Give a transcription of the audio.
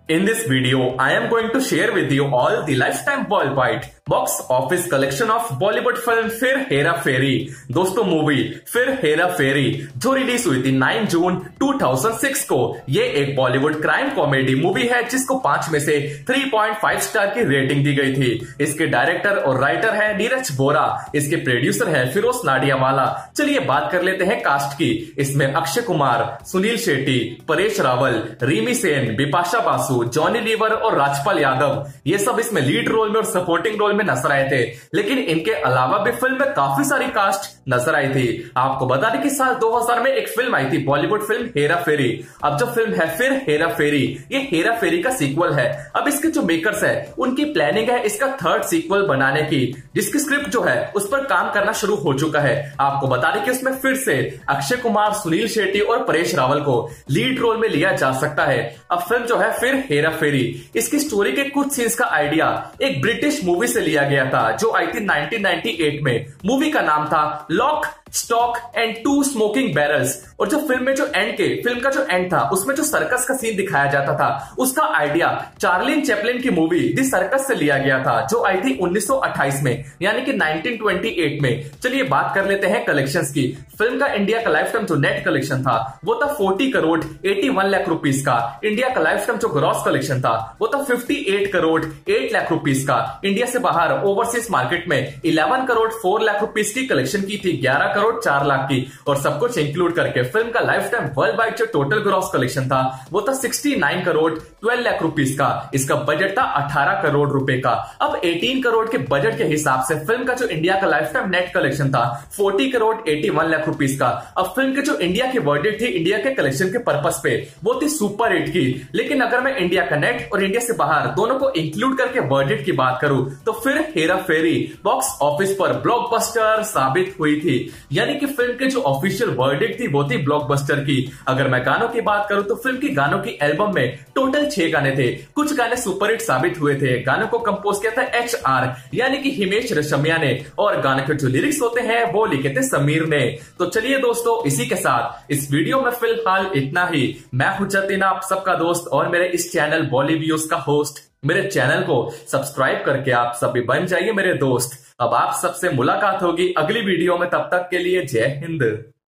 In this video, I am going to share with you all the lifetime worldwide box office collection of Bollywood film फिर हेरा फेरी। दोस्तों movie फिर हेरा फेरी जो release हुई थी 9 जून 2006 को। ये एक बॉलीवुड क्राइम कॉमेडी मूवी है जिसको 5 में से 3.5 स्टार की रेटिंग दी गई थी। इसके डायरेक्टर और राइटर है नीरज बोरा, इसके प्रोड्यूसर है फिरोज नाडियावाला। चलिए बात कर लेते हैं कास्ट की। इसमें अक्षय कुमार, सुनील शेट्टी, परेश रावल, रिमी सेन, बिपाशा बासु, जॉनी लीवर और राजपाल यादव, ये सब इसमें लीड रोल में और सपोर्टिंग रोल में नजर आए थे। लेकिन इनके अलावा भी फिल्म में काफी सारी कास्ट नजर आई थी। आपको बता दें कि साल 2000 में एक फिल्म आई थी, बॉलीवुड फिल्म हेरा फेरी। अब जो फिल्म है फिर हेरा फेरी, ये हेरा फेरी का सीक्वल है। अब इसके जो मेकर्स है उनकी प्लानिंग है इसका 3rd सीक्वल बनाने की, जिसकी स्क्रिप्ट जो है उस पर काम करना शुरू हो चुका है। आपको बता दें कि उसमें फिर से अक्षय कुमार, सुनील शेट्टी और परेश रावल को लीड रोल में लिया जा सकता है। अब फिल्म जो है फिर हेरा फेरी, इसकी स्टोरी के कुछ सीन्स का आइडिया एक ब्रिटिश मूवी से लिया गया था जो आई थी 1998 में। मूवी का नाम था lock, stock and 2 smoking barrels. और जो फिल्म में जो फिल्म का जो एंड था उसमें जो सर्कस का सीन दिखाया जाता था उसका आइडिया चार्लिन चैपलिन की मूवी दी सर्कस से लिया गया था जो आई थी 1928 में, यानी कि 1928 में। चलिए बात कर लेते हैं कलेक्शंस की। फिल्म का इंडिया का लाइफ टाइम जो नेट कलेक्शन था वो था 40 करोड़ 81 लाख रुपीस का। इंडिया का लाइफ टाइम जो ग्रॉस कलेक्शन था वो था 58 करोड़ 8 लाख रुपीस का। इंडिया से बाहर ओवरसीज मार्केट में 11 करोड़ 4 लाख रुपीस की कलेक्शन की थी, 11 करोड़ 4 लाख की। और सब कुछ इंक्लूड करके फिल्म का लाइफ टाइम वर्ल्ड वाइड जो टोटल ग्रॉस कलेक्शन था वो था 69 करोड़ 12 लाख रुपीस का। इसका बजट था 18 करोड़ रुपए का। अब 18 करोड़ के बजट के हिसाब से फिल्म का जो इंडिया का लाइफ टाइम नेट कलेक्शन था 40 करोड़ 81 लाख रुपीस का। अब फिल्म के जो इंडिया की वर्डिक्ट थी इंडिया के कलेक्शन के पर्पस पे वो थी सुपर हिट की। लेकिन अगर मैं इंडिया का नेट और इंडिया से बाहर दोनों को इंक्लूड करके वर्डिक्ट की बात करूं तो फिर हेरा फेरी बॉक्स ऑफिस पर ब्लॉकबस्टर साबित हुई थी। यानी कि फिल्म के जो ऑफिशियल वर्डिक्ट थी वो थी ब्लॉकबस्टर की। अगर मैं गानों की बात करूं तो फिल्म की गानों की एल्बम में टोटल 6 गाने थे। कुछ गाने सुपरहिट साबित हुए थे। गानों को कंपोज किया था HR यानी कि हिमेश रेशमिया ने, और गाने के जो लिरिक्स होते हैं वो लिखे थे समीर ने। तो चलिए दोस्तों, इसी के साथ इस वीडियो में फिलहाल इतना ही। मैं हूं जतिन, आप सबका दोस्त और मेरे इस चैनल बॉलीव्यूज का होस्ट। मेरे चैनल को सब्सक्राइब करके आप सभी बन जाइए मेरे दोस्त। अब आप सबसे मुलाकात होगी अगली वीडियो में, तब तक के लिए जय हिंद।